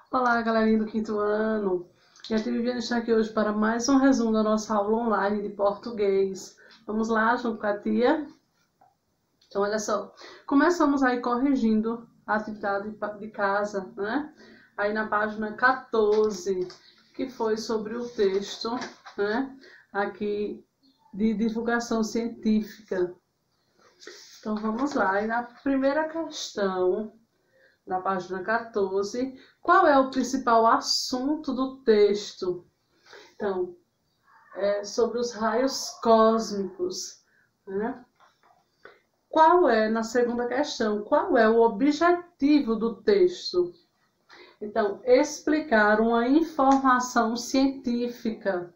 Olá, galerinha do quinto ano. E a tia Viviane está aqui hoje para mais um resumo da nossa aula online de português. Vamos lá, junto com a tia? Então, olha só. Começamos aí corrigindo a atividade de casa, né? Aí na página 14, que foi sobre o texto, né? Aqui de divulgação científica. Então, vamos lá. E na primeira questão, na página 14, qual é o principal assunto do texto? Então, é sobre os raios cósmicos, né? Na segunda questão, qual é o objetivo do texto? Então, explicar uma informação científica.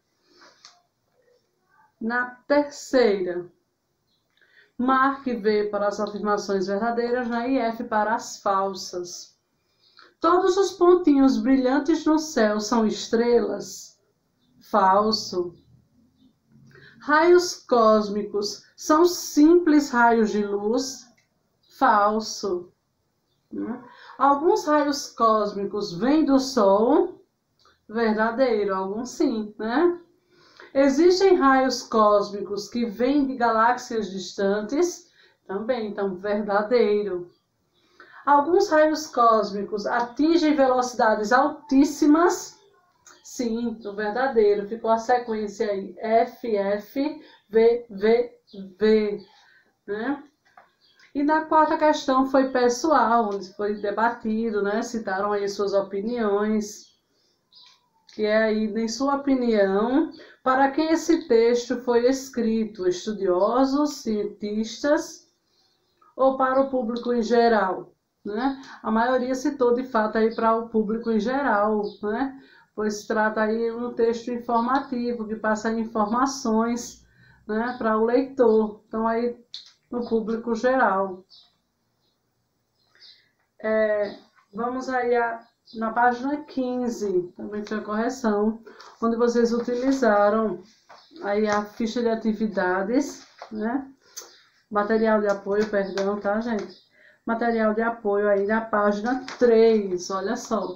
Na terceira, marque V para as afirmações verdadeiras, né? E F para as falsas. Todos os pontinhos brilhantes no céu são estrelas? Falso. Raios cósmicos são simples raios de luz? Falso. Alguns raios cósmicos vêm do Sol? Verdadeiro, alguns sim, né? Existem raios cósmicos que vêm de galáxias distantes? Também, então, verdadeiro. Alguns raios cósmicos atingem velocidades altíssimas? Sim, o verdadeiro. Ficou a sequência aí. F, F, V, V, V. Né? E na quarta questão foi pessoal, onde foi debatido, né? Citaram aí suas opiniões. Que é aí, em sua opinião, para quem esse texto foi escrito? Estudiosos, cientistas ou para o público em geral? Né? A maioria citou de fato aí para o público em geral, né? Pois se trata aí de um texto informativo que passa informações, né, para o leitor, então aí no público geral. Vamos aí na página 15, também foi a correção, onde vocês utilizaram aí a ficha de atividades, né? Material de apoio, perdão, tá, gente? Material de apoio aí na página 3, olha só.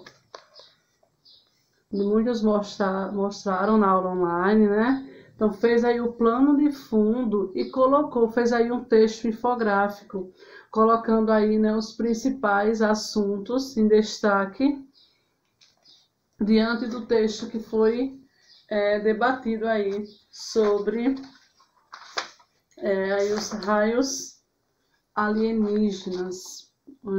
Muitos mostraram na aula online, né? Então, fez aí o plano de fundo e fez aí um texto infográfico, colocando aí, né, os principais assuntos em destaque diante do texto que foi debatido aí sobre aí os raios alienígenas.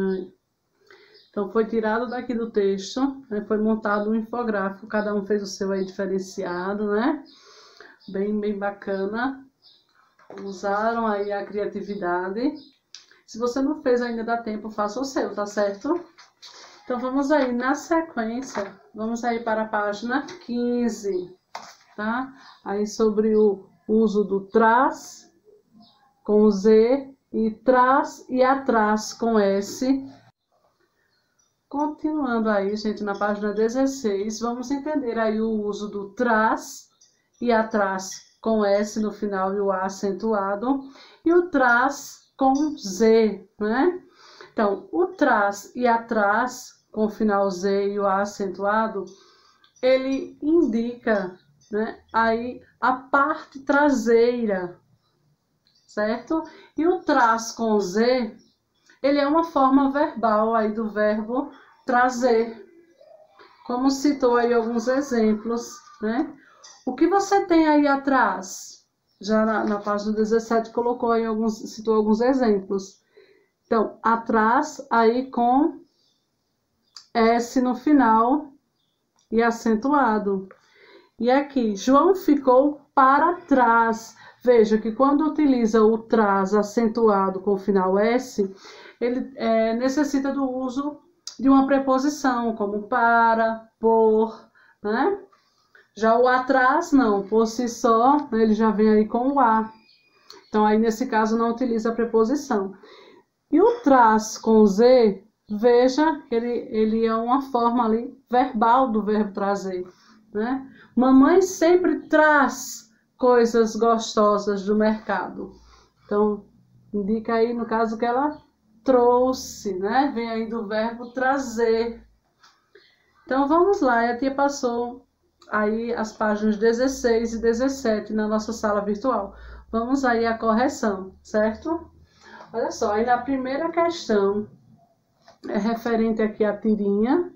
Então, foi tirado daqui do texto, né, foi montado um infográfico, cada um fez o seu aí diferenciado, né? Bem bacana. Usaram aí a criatividade. Se você não fez ainda, dá tempo, faça o seu, tá certo? Então, vamos aí, na sequência, vamos aí para a página 15, tá? Aí sobre o uso do traz com Z e traz e atrás com S. Continuando aí, gente, na página 16, vamos entender aí o uso do traz e atrás com S no final e o A acentuado, e o traz com Z, né? Então, o traz e atrás com o final Z e o A acentuado, ele indica, né, aí a parte traseira, certo? E o traz com Z, ele é uma forma verbal aí do verbo trazer, como citou aí alguns exemplos, né? O que você tem aí atrás? Já na página 17 colocou aí citou alguns exemplos. Então, atrás aí com S no final e acentuado. E aqui, João ficou para trás. Veja que quando utiliza o traz acentuado com o final S, ele necessita do uso de uma preposição, como para, por, né? Já o atrás, não, por si só, ele já vem aí com o A. Então, aí nesse caso, não utiliza a preposição. E o traz com Z, veja que ele é uma forma ali verbal do verbo trazer, né? Mamãe sempre traz coisas gostosas do mercado. Então, indica aí, no caso, que ela trouxe, né? Vem aí do verbo trazer. Então, vamos lá, e a tia passou aí as páginas 16 e 17 na nossa sala virtual. Vamos aí à correção, certo? Olha só, aí na primeira questão, é referente aqui à tirinha.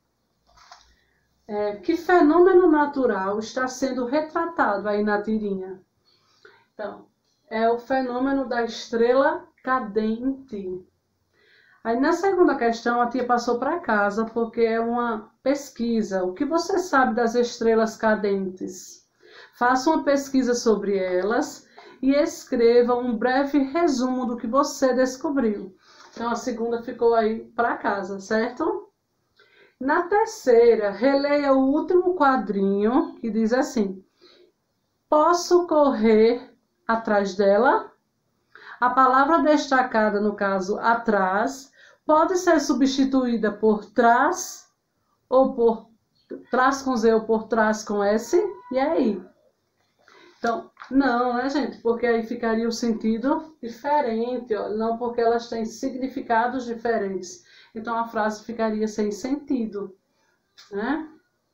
Que fenômeno natural está sendo retratado aí na tirinha? Então, é o fenômeno da estrela cadente. Aí na segunda questão, a tia passou para casa, porque é uma pesquisa. O que você sabe das estrelas cadentes? Faça uma pesquisa sobre elas e escreva um breve resumo do que você descobriu. Então, a segunda ficou aí para casa, certo? Na terceira, releia o último quadrinho, que diz assim: posso correr atrás dela? A palavra destacada, no caso, atrás, pode ser substituída por trás, ou por trás com Z, ou por trás com S, e aí? Então, não, né, gente? Porque aí ficaria o sentido diferente, ó, não, porque elas têm significados diferentes. Então, a frase ficaria sem sentido, né?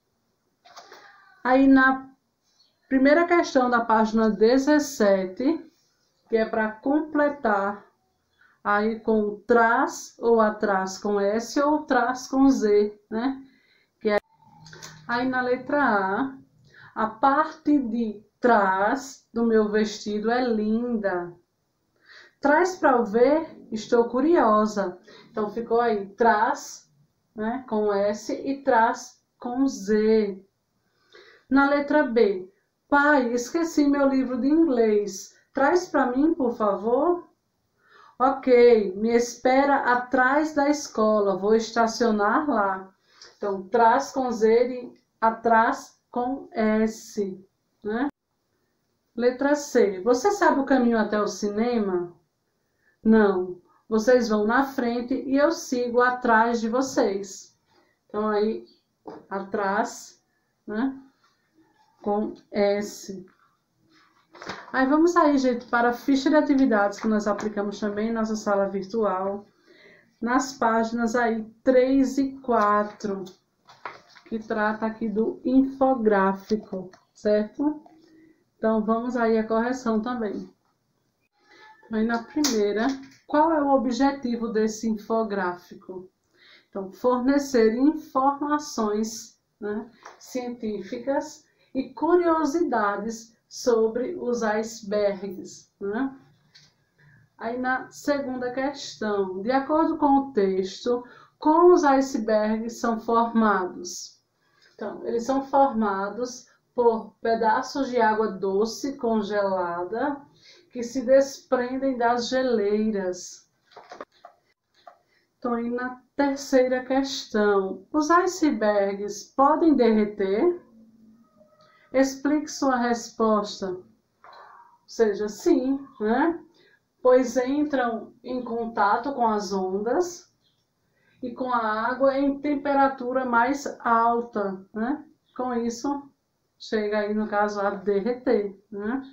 Aí, na primeira questão da página 17, que é para completar aí com trás ou atrás com S ou trás com Z, né? Aí, na letra A parte de trás do meu vestido é linda. Traz para eu ver, estou curiosa. Então, ficou aí trás, né, com S e trás com Z. Na letra B, pai, esqueci meu livro de inglês. Traz para mim, por favor? Ok, me espera atrás da escola, vou estacionar lá. Então, trás com Z e atrás com S, né? Letra C, você sabe o caminho até o cinema? Não, vocês vão na frente e eu sigo atrás de vocês. Então, aí, atrás, né, com S. Aí, vamos aí, gente, para a ficha de atividades que nós aplicamos também em nossa sala virtual. Nas páginas aí 3 e 4, que trata aqui do infográfico, certo? Então, vamos aí à correção também. Aí na primeira, qual é o objetivo desse infográfico? Então, fornecer informações, né, científicas e curiosidades sobre os icebergs, né? Aí na segunda questão, de acordo com o texto, como os icebergs são formados? Então, eles são formados por pedaços de água doce congelada que se desprendem das geleiras. Então, aí na terceira questão, os icebergs podem derreter? Explique sua resposta. Ou seja, sim, né? Pois entram em contato com as ondas e com a água em temperatura mais alta, né? Com isso, chega aí, no caso, a derreter, né?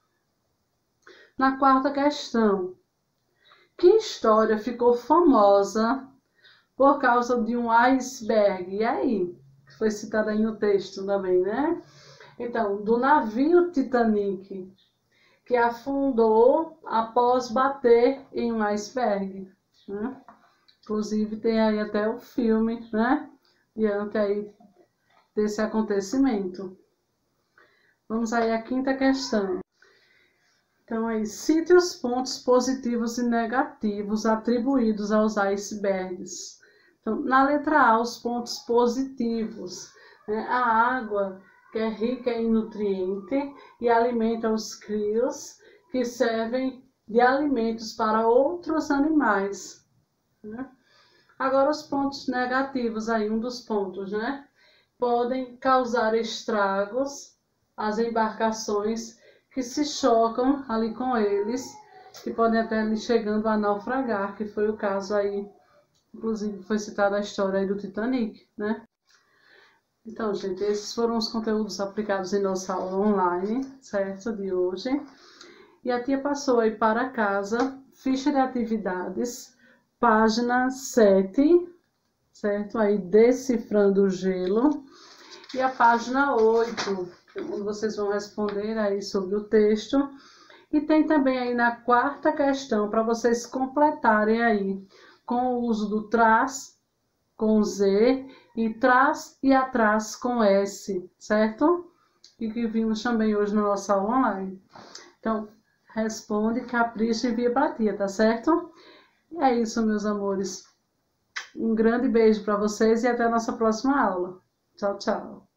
Na quarta questão, que história ficou famosa por causa de um iceberg? E aí? Foi citada aí no texto também, né? Então, do navio Titanic, que afundou após bater em um iceberg, né? Inclusive, tem aí até o filme, né? Diante aí desse acontecimento. Vamos aí à quinta questão. Então, aí, cite os pontos positivos e negativos atribuídos aos icebergs. Então, na letra A, os pontos positivos, né? A água, que é rica em nutriente e alimenta os crios, que servem de alimentos para outros animais, né? Agora, os pontos negativos, aí, um dos pontos, né? Podem causar estragos às embarcações que se chocam ali com eles, que podem até ir chegando a naufragar, que foi o caso aí, inclusive foi citada a história aí do Titanic, né? Então, gente, esses foram os conteúdos aplicados em nossa aula online, certo, de hoje. E a tia passou aí para casa, ficha de atividades, página 7, certo? Aí decifrando o gelo. E a página 8, onde vocês vão responder aí sobre o texto. E tem também aí na quarta questão, para vocês completarem aí, com o uso do traz com Z e traz e atrás com S, certo? E que vimos também hoje na nossa aula online. Então, responde, capricha e envia para a tia, tá certo? E é isso, meus amores. Um grande beijo para vocês e até a nossa próxima aula. Tchau, tchau.